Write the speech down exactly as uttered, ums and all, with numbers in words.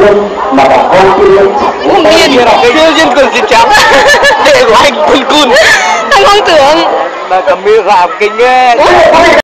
dân mà bà con tiên nhân Không nhiên siêu nhiên còn gì trắng để của anh cun cun anh không tưởng là cầm miếng làm kinh nghe.